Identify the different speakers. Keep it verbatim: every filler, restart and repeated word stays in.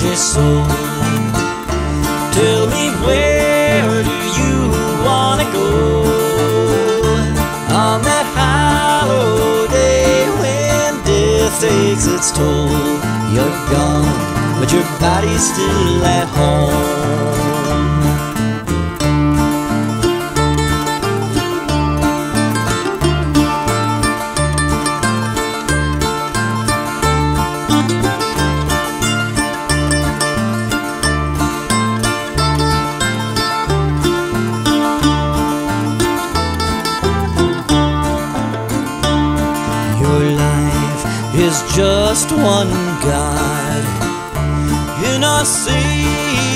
Speaker 1: your soul. Tell me, where do you wanna go on that hollow day when death takes its toll? You're gone, but your body's still at home. Your life is just one God in a sea